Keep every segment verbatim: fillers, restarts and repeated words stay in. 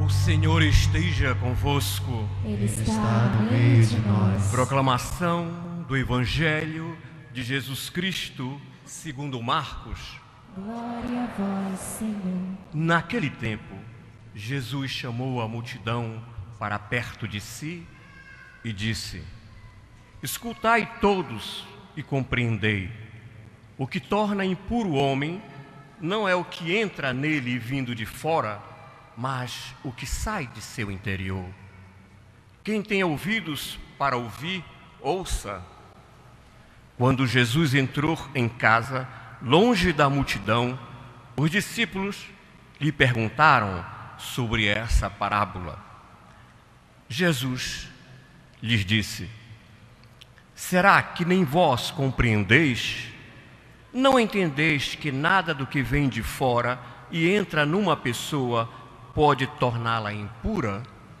O Senhor esteja convosco. Ele está no meio de nós. Proclamação do Evangelho de Jesus Cristo segundo Marcos. Glória a vós, Senhor. Naquele tempo, Jesus chamou a multidão para perto de si e disse: Escutai todos e compreendei. O que torna impuro o homem não é o que entra nele vindo de fora, mas o que sai de seu interior. Quem tem ouvidos para ouvir, ouça. Quando Jesus entrou em casa, longe da multidão, os discípulos lhe perguntaram sobre essa parábola. Jesus lhes disse: Será que nem vós compreendeis? Não entendeis que nada do que vem de fora e entra numa pessoa pode torná-la impura?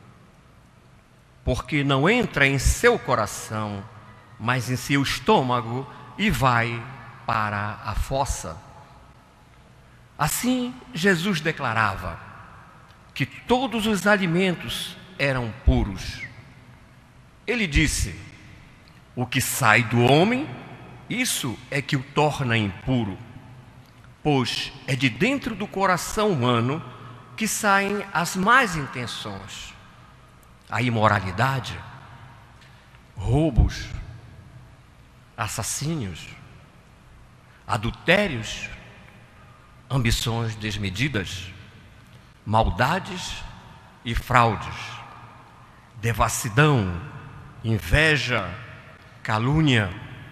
Porque não entra em seu coração, mas em seu estômago e vai para a fossa. Assim, Jesus declarava que todos os alimentos eram puros. Ele disse: o que sai do homem, isso é que o torna impuro, pois é de dentro do coração humano que saem as más intenções, a imoralidade, roubos, assassínios, adultérios, ambições desmedidas, maldades e fraudes, devassidão, inveja, calúnia,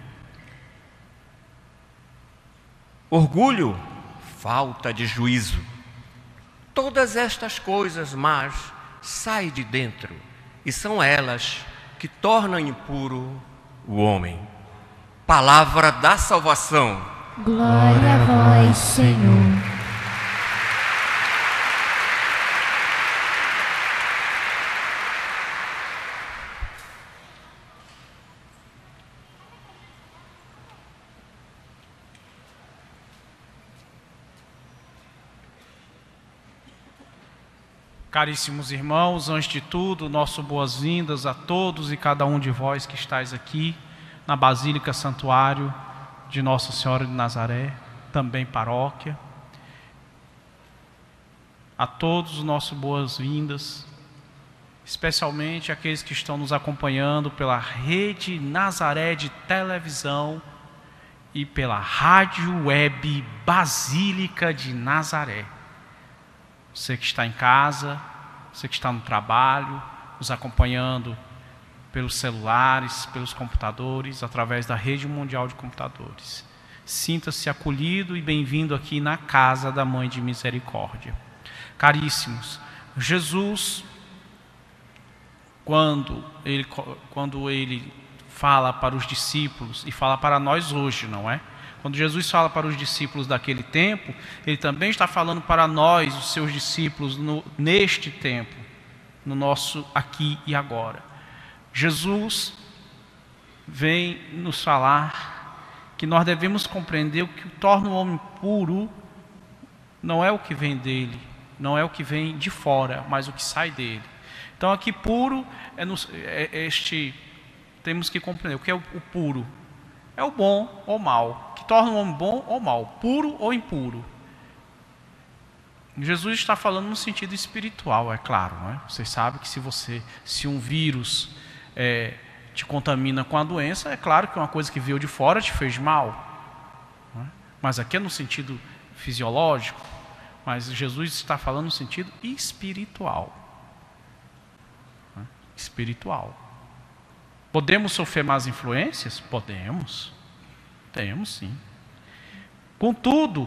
orgulho, falta de juízo. Todas estas coisas más saem de dentro e são elas que tornam impuro o homem. Palavra da salvação. Glória a vós, Senhor. Caríssimos irmãos, antes de tudo, nosso boas-vindas a todos e cada um de vós que estáis aqui na Basílica Santuário de Nossa Senhora de Nazaré, também paróquia. A todos, nossas boas-vindas, especialmente aqueles que estão nos acompanhando pela Rede Nazaré de televisão e pela Rádio Web Basílica de Nazaré. Você que está em casa, você que está no trabalho, nos acompanhando pelos celulares, pelos computadores, através da Rede Mundial de Computadores. Sinta-se acolhido e bem-vindo aqui na casa da Mãe de Misericórdia. Caríssimos, Jesus, quando ele, quando ele fala para os discípulos, e fala para nós hoje, não é? Quando Jesus fala para os discípulos daquele tempo, Ele também está falando para nós, os seus discípulos, no, neste tempo, no nosso aqui e agora. Jesus vem nos falar que nós devemos compreender o que torna o homem puro, não é o que vem dele, não é o que vem de fora, mas o que sai dele. Então aqui puro, é, no, é este, temos que compreender o que é o, o puro. É o bom ou mal, que torna o homem bom ou mal, puro ou impuro. Jesus está falando no sentido espiritual, é claro, não é? Vocês sabem que se você, se um vírus é, te contamina com a doença, é claro que uma coisa que veio de fora te fez mal, não é? Mas aqui é no sentido fisiológico, mas Jesus está falando no sentido espiritual, não é? Espiritual. Podemos sofrer más influências? Podemos. Temos sim. Contudo,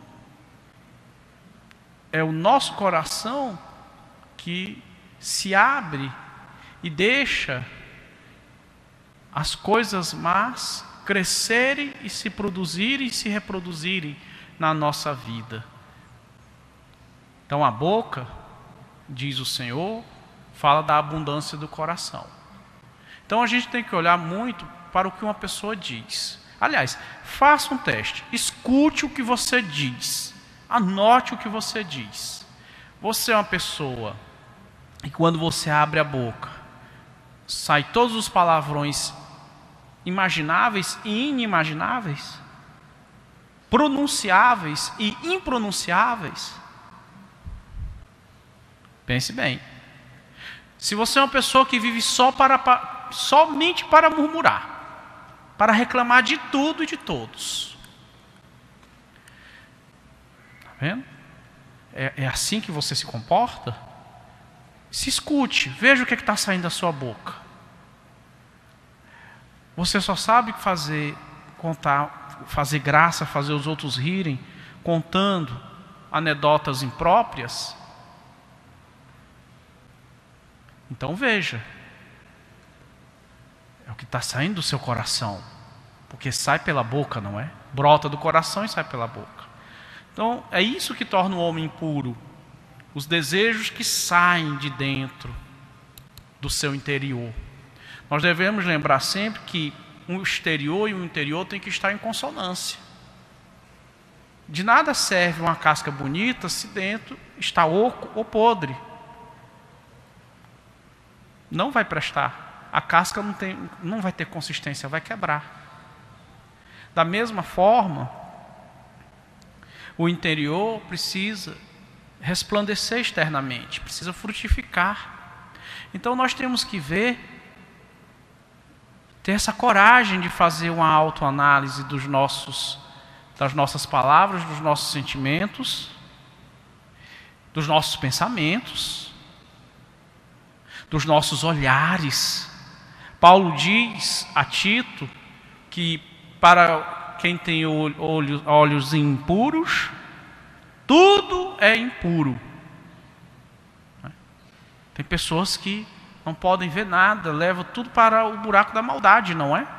é o nosso coração que se abre e deixa as coisas más crescerem e se produzirem e se reproduzirem na nossa vida. Então a boca, diz o Senhor, fala da abundância do coração. Então a gente tem que olhar muito para o que uma pessoa diz. Aliás, faça um teste, escute o que você diz, anote o que você diz. Você é uma pessoa E quando você abre a boca, sai todos os palavrões imagináveis e inimagináveis, pronunciáveis e impronunciáveis. Pense bem. Se você é uma pessoa que vive só para, para, somente para murmurar, para reclamar de tudo e de todos, está vendo? É, é assim que você se comporta? Se escute, veja o que está saindo da sua boca. Você só sabe fazer, contar, fazer graça, fazer os outros rirem, contando anedotas impróprias? Então veja, é o que está saindo do seu coração, porque sai pela boca, não é? Brota do coração e sai pela boca. Então é isso que torna o homem impuro, os desejos que saem de dentro do seu interior. Nós devemos lembrar sempre que o exterior e o interior têm que estar em consonância. De nada serve uma casca bonita se dentro está oco ou podre. Não vai prestar. A casca não, tem, não vai ter consistência, vai quebrar. Da mesma forma, o interior precisa resplandecer externamente, precisa frutificar. Então nós temos que ver, ter essa coragem de fazer uma autoanálise dos nossos, das nossas palavras, dos nossos sentimentos, dos nossos pensamentos, dos nossos olhares. Paulo diz a Tito que para quem tem olhos, olhos impuros, tudo é impuro. Tem pessoas que não podem ver nada, levam tudo para o buraco da maldade, não é?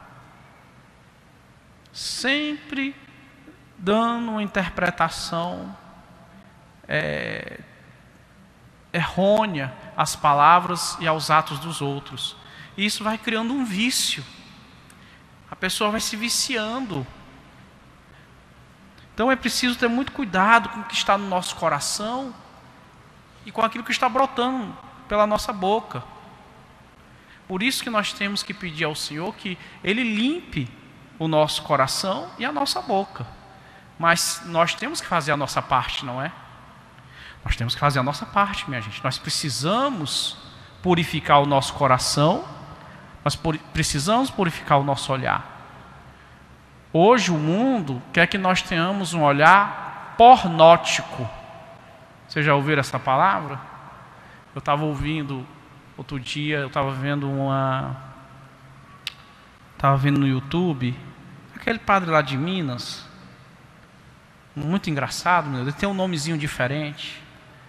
Sempre dando uma interpretação é, errônea às palavras e aos atos dos outros. E isso vai criando um vício. A pessoa vai se viciando. Então é preciso ter muito cuidado com o que está no nosso coração e com aquilo que está brotando pela nossa boca. Por isso que nós temos que pedir ao Senhor que Ele limpe o nosso coração e a nossa boca. Mas nós temos que fazer a nossa parte, não é? Nós temos que fazer a nossa parte, minha gente. Nós precisamos purificar o nosso coração, nós precisamos purificar o nosso olhar. Hoje o mundo quer que nós tenhamos um olhar pornótico. Vocês já ouviram essa palavra? Eu estava ouvindo outro dia, eu estava vendo uma... Estava vendo no YouTube, aquele padre lá de Minas, muito engraçado, meu Deus, ele tem um nomezinho diferente.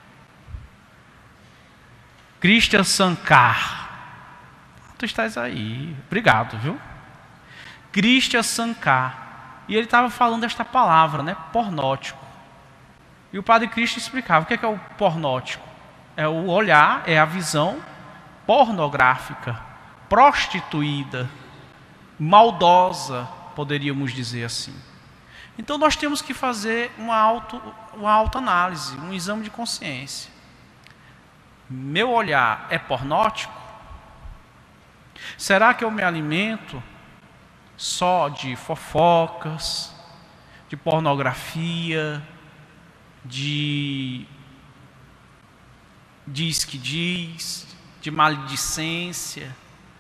Christian Sankar. Tu estás aí, obrigado, viu? Christian Sankar. E ele estava falando desta palavra, né? Pornótico. E o padre Christian explicava o que é, que é o pornótico. É o olhar, é a visão pornográfica, prostituída, maldosa, poderíamos dizer assim. Então nós temos que fazer uma, auto, uma autoanálise, um exame de consciência. Meu olhar é pornótico? Será que eu me alimento só de fofocas, de pornografia, de diz que diz, de maledicência,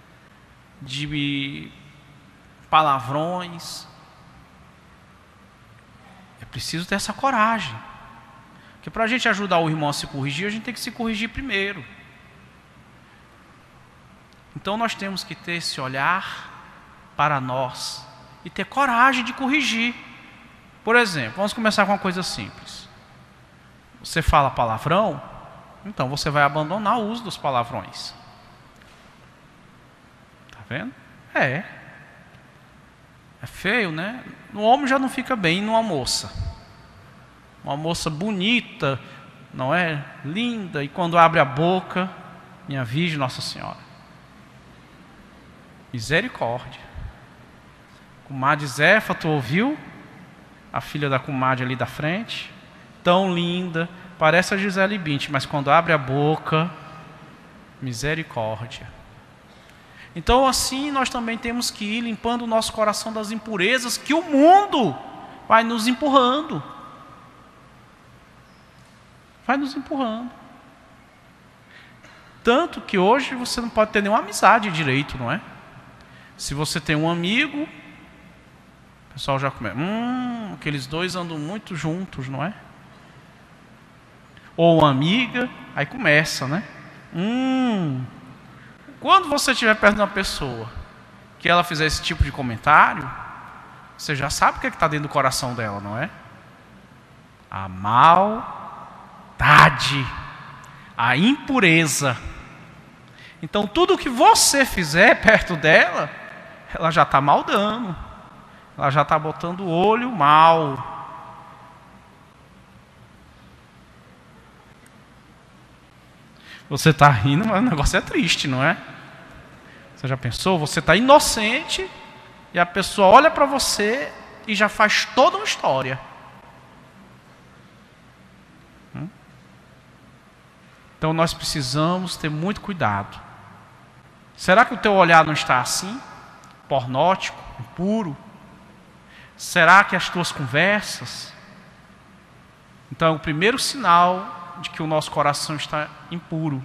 de palavrões? É preciso ter essa coragem. Porque para a gente ajudar o irmão a se corrigir, a gente tem que se corrigir primeiro. Então nós temos que ter esse olhar para nós e ter coragem de corrigir. Por exemplo, vamos começar com uma coisa simples. Você fala palavrão, então você vai abandonar o uso dos palavrões. Tá vendo? É. É feio, né? No homem já não fica bem, numa moça. Uma moça bonita, não é? Linda, e quando abre a boca, minha Virgem Nossa Senhora. Misericórdia. Comadre Zefa, tu ouviu? A filha da comadre ali da frente, tão linda, parece a Gisele Bündchen, mas quando abre a boca, Misericórdia. Então assim nós também temos que ir limpando o nosso coração das impurezas que o mundo vai nos empurrando. Vai nos empurrando. Tanto que hoje você não pode ter nenhuma amizade direito, não é? Se você tem um amigo, o pessoal já começa, hum, aqueles dois andam muito juntos, não é? Ou uma amiga, aí começa, né? Hum, quando você estiver perto de uma pessoa que ela fizer esse tipo de comentário, você já sabe o que é está dentro do coração dela, não é? A maldade, a impureza. Então tudo que você fizer perto dela, ela já está maldando, ela já está botando o olho mal. Você está rindo, mas o negócio é triste, não é? Você já pensou? Você está inocente e a pessoa olha para você e já faz toda uma história. Hum? Então nós precisamos ter muito cuidado. Será que o teu olhar não está assim? Pornótico, impuro? Será que as tuas conversas? Então é o primeiro sinal de que o nosso coração está impuro.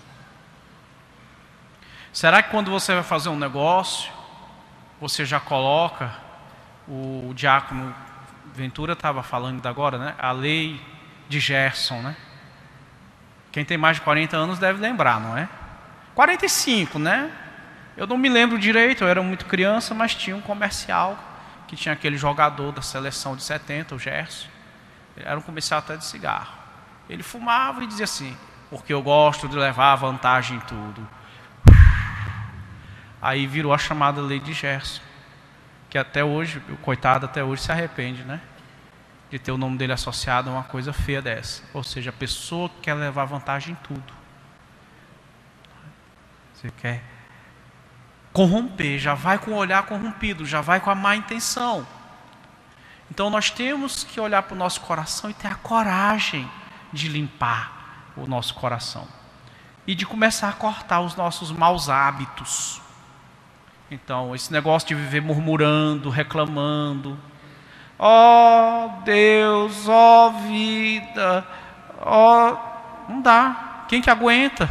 Será que quando você vai fazer um negócio, você já coloca, o, o diácono Ventura estava falando agora, né? A lei de Gerson, né? Quem tem mais de quarenta anos deve lembrar, não é? quarenta e cinco, né? Eu não me lembro direito, eu era muito criança, mas tinha um comercial que tinha aquele jogador da seleção de setenta, o Gerson. Era um comercial até de cigarro. Ele fumava e dizia assim, porque eu gosto de levar vantagem em tudo. Aí virou a chamada lei de Gerson, que até hoje, o coitado até hoje se arrepende, né? De ter o nome dele associado a uma coisa feia dessa. Ou seja, a pessoa que quer levar vantagem em tudo. Você quer corromper, já vai com o olhar corrompido, já vai com a má intenção. Então nós temos que olhar para o nosso coração e ter a coragem de limpar o nosso coração. E de começar a cortar os nossos maus hábitos. Então, esse negócio de viver murmurando, reclamando. Ó oh, Deus, ó oh, vida, ó... Oh... Não dá. Quem que aguenta?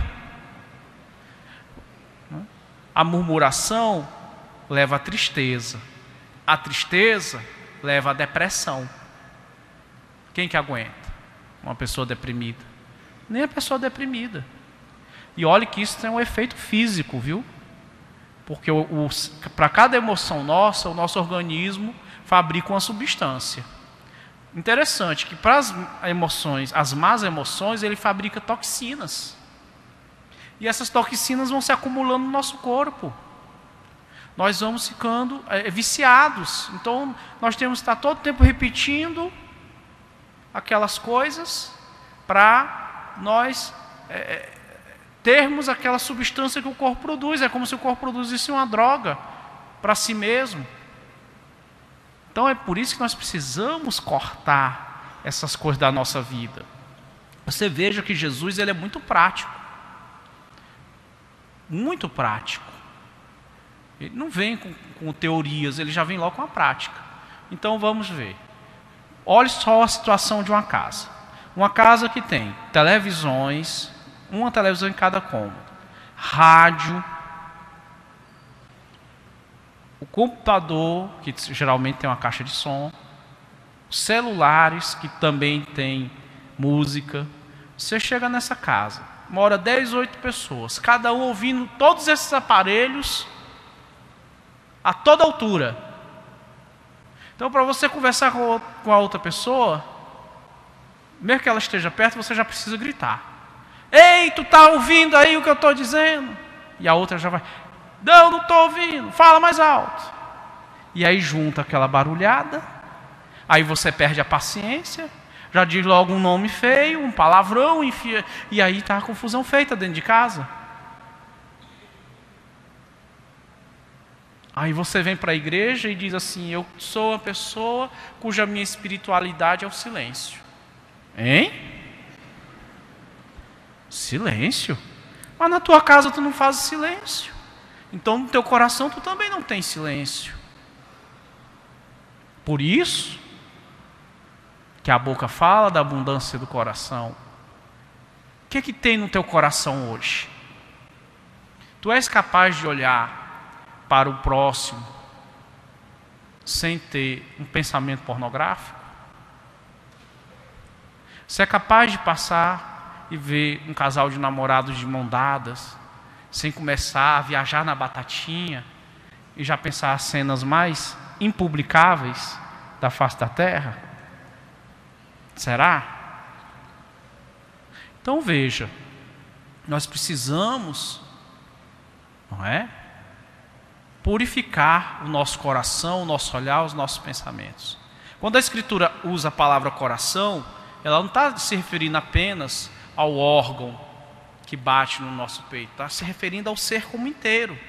A murmuração leva à tristeza. A tristeza leva à depressão. Quem que aguenta? Uma pessoa deprimida. Nem a pessoa deprimida. E olhe que isso tem um efeito físico, viu? Porque o, o, para cada emoção nossa, o nosso organismo fabrica uma substância. Interessante que para as emoções, as más emoções, ele fabrica toxinas. E essas toxinas vão se acumulando no nosso corpo. Nós vamos ficando é, viciados. Então, nós temos que estar todo tempo repetindo aquelas coisas para nós é, termos aquela substância que o corpo produz. É como se o corpo produzisse uma droga para si mesmo. Então, é por isso que nós precisamos cortar essas coisas da nossa vida. Você veja que Jesus ele é muito prático. Muito prático. Ele não vem com, com teorias, ele já vem logo com a prática. Então vamos ver. Olhe só a situação de uma casa. Uma casa que tem televisões, uma televisão em cada cômodo, rádio, o computador, que geralmente tem uma caixa de som, celulares, que também tem música. Você chega nessa casa, mora dez, oito pessoas, cada um ouvindo todos esses aparelhos a toda altura. Então, para você conversar com a outra pessoa, mesmo que ela esteja perto, você já precisa gritar. Ei, tu está ouvindo aí o que eu estou dizendo? E a outra já vai, não, não estou ouvindo, fala mais alto. E aí junta aquela barulhada, aí você perde a paciência, já diz logo um nome feio, um palavrão, enfia, e aí está a confusão feita dentro de casa. Aí você vem para a igreja e diz assim, eu sou uma pessoa cuja minha espiritualidade é o silêncio. Hein? Silêncio? Mas na tua casa tu não fazes silêncio. Então no teu coração tu também não tem silêncio. Por isso que a boca fala da abundância do coração. O que é que tem no teu coração hoje? Tu és capaz de olhar para o próximo sem ter um pensamento pornográfico? Você é capaz de passar e ver um casal de namorados de mão dadas, sem começar a viajar na batatinha e já pensar as cenas mais impublicáveis da face da terra? Será? Então veja, nós precisamos, não é? Purificar o nosso coração, o nosso olhar, os nossos pensamentos. Quando a Escritura usa a palavra coração, ela não está se referindo apenas ao órgão que bate no nosso peito, está se referindo ao ser como inteiro.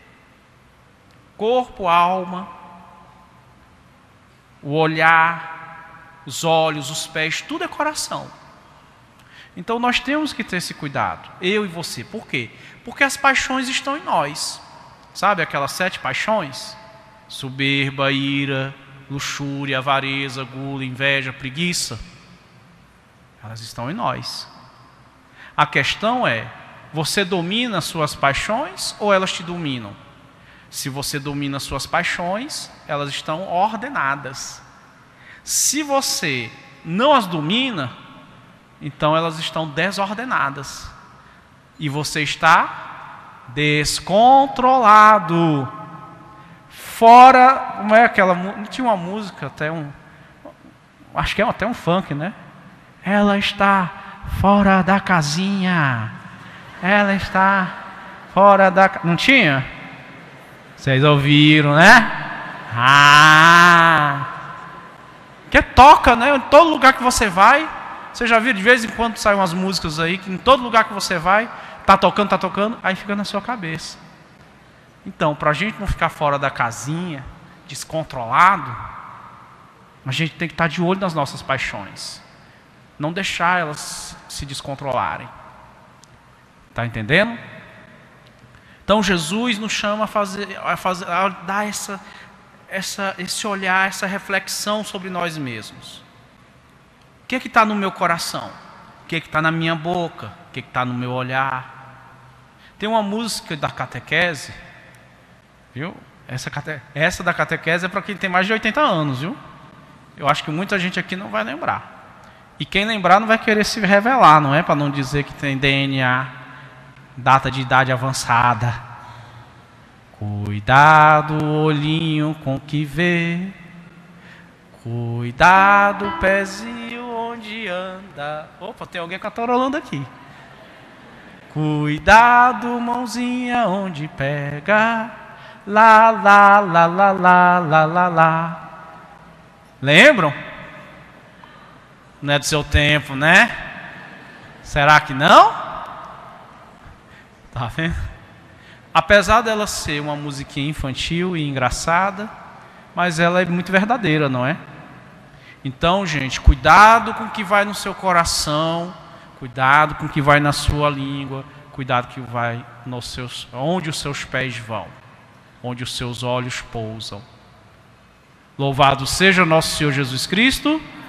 Corpo, alma, o olhar, os olhos, os pés, tudo é coração. Então nós temos que ter esse cuidado, eu e você. Por quê? Porque as paixões estão em nós. Sabe aquelas sete paixões? Soberba, ira, luxúria, avareza, gula, inveja, preguiça. Elas estão em nós. A questão é, você domina as suas paixões ou elas te dominam? Se você domina as suas paixões, elas estão ordenadas. Se você não as domina, então elas estão desordenadas. E você está descontrolado. Fora, como é aquela, tinha uma música, até um, acho que é até um funk, né? Ela está fora da casinha. Ela está fora da... Não tinha? Vocês ouviram, né? Ah! Que toca, né? Em todo lugar que você vai. Você já viu, de vez em quando saem umas músicas aí, que em todo lugar que você vai, tá tocando, tá tocando, aí fica na sua cabeça. Então, para a gente não ficar fora da casinha, descontrolado, a gente tem que estar de olho nas nossas paixões. Não deixar elas se descontrolarem. Está entendendo? Então Jesus nos chama a, fazer, a, fazer, a dar essa, essa, esse olhar, essa reflexão sobre nós mesmos. O que é que está no meu coração? O que é que está na minha boca? O que é que está no meu olhar? Tem uma música da catequese, viu? Essa, cate, essa da catequese é para quem tem mais de oitenta anos, viu? Eu acho que muita gente aqui não vai lembrar. E quem lembrar não vai querer se revelar, não é? Para não dizer que tem D N A, data de idade avançada. Cuidado, olhinho com que vê. Cuidado, pezinho onde anda. Opa, tem alguém cantarolando aqui. Cuidado, mãozinha onde pega. Lá, lá, lá, lá, lá, lá, lá, lá. Lembram? Não é do seu tempo, né? Será que não? Tá vendo? Apesar dela ser uma musiquinha infantil e engraçada, mas ela é muito verdadeira, não é? Então, gente, cuidado com o que vai no seu coração, cuidado com o que vai na sua língua, cuidado com o que vai nos seus, onde os seus pés vão, onde os seus olhos pousam. Louvado seja nosso Senhor Jesus Cristo.